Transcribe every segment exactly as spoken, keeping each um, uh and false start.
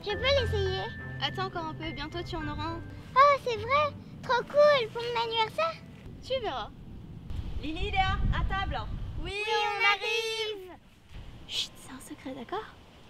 Je peux l'essayer? Attends encore un peu, bientôt tu en auras un. Oh, c'est vrai? Trop cool pour mon anniversaire? Tu verras. Lily, Léa, à table. Oui, Oui, on, on arrive. arrive. Chut, c'est un secret, d'accord?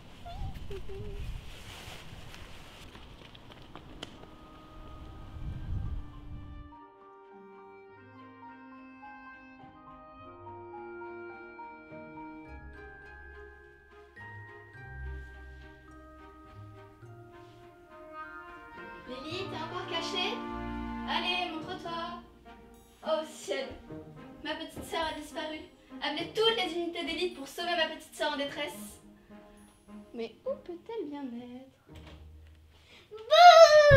Lily, t'es encore cachée? Allez, montre-toi. Oh ciel, ma petite sœur a disparu. Appelez toutes les unités d'élite pour sauver ma petite sœur en détresse. Mais où peut-elle bien être? Bouh!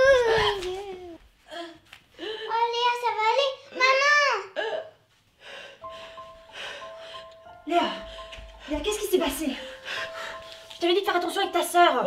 Oh Léa, ça va aller? Maman! Léa, Léa, qu'est-ce qui s'est passé? Je t'avais dit de faire attention avec ta sœur.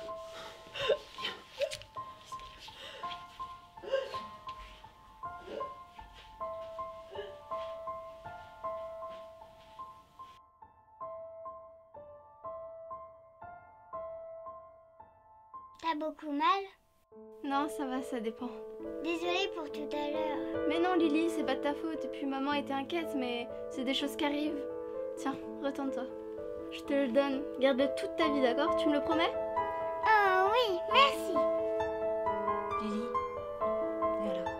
T'as beaucoup mal? Non, ça va, ça dépend. Désolée pour tout à l'heure. Mais non, Lily, c'est pas de ta faute. Et puis maman était inquiète, mais c'est des choses qui arrivent. Tiens, retourne-toi. Je te le donne. Garde-le toute ta vie, d'accord? Tu me le promets? Oh oui, merci. Lily, viens là.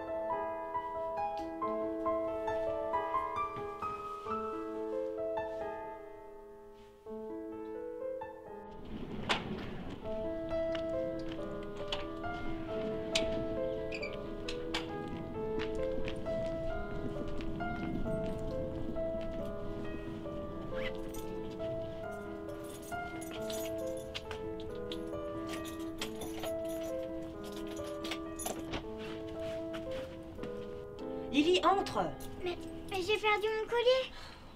Lily, entre. Mais, mais j'ai perdu mon collier.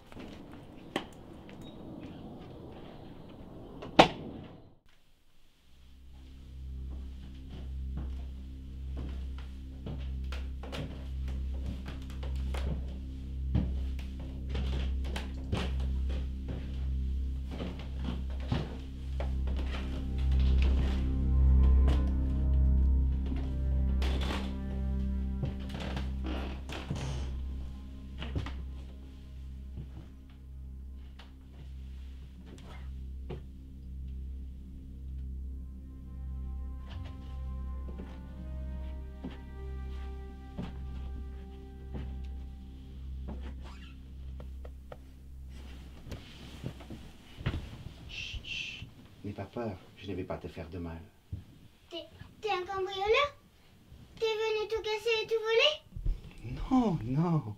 N'aie pas peur, je ne vais pas te faire de mal. T'es t'es un cambrioleur? T'es venu tout casser et tout voler? Non, non.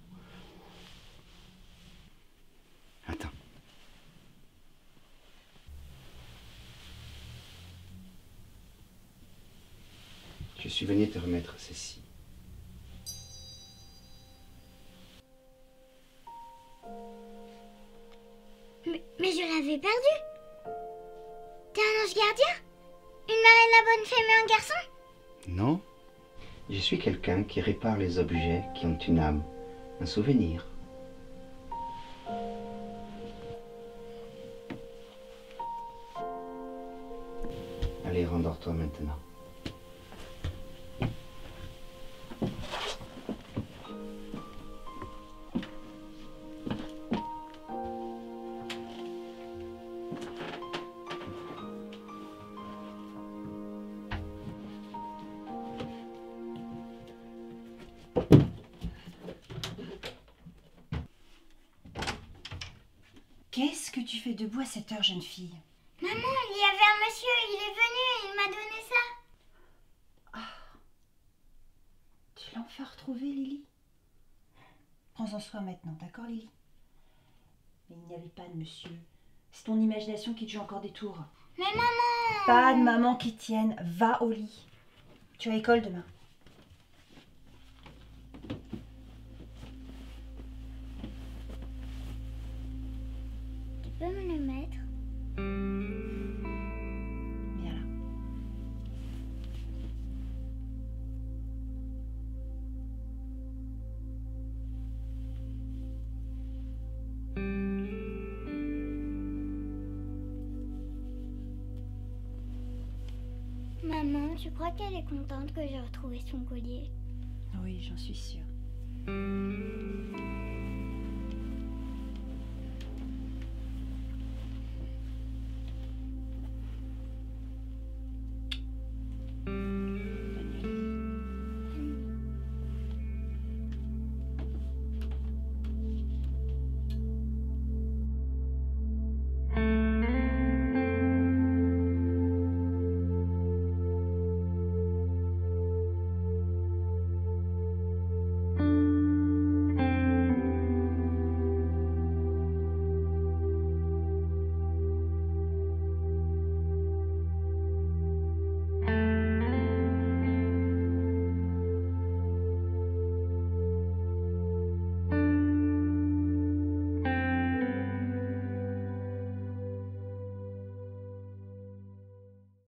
Attends. Je suis venu te remettre ceci. Mais, mais je l'avais perdu. T'es un ange gardien? Une marraine la bonne fée mais un garçon? Non. Je suis quelqu'un qui répare les objets qui ont une âme, un souvenir. Allez, rendors-toi maintenant. Qu'est-ce que tu fais debout à cette heure, jeune fille? Maman, il y avait un monsieur, il est venu et il m'a donné ça. Ah, tu l'as enfin retrouvé, Lily? Prends-en soin maintenant, d'accord, Lily? Mais il n'y avait pas de monsieur. C'est ton imagination qui te joue encore des tours. Mais maman! Pas de maman qui tienne. Va au lit. Tu as école demain. Tu peux me le mettre? Viens là. Maman, tu crois qu'elle est contente que j'ai retrouvé son collier? Oui, j'en suis sûre.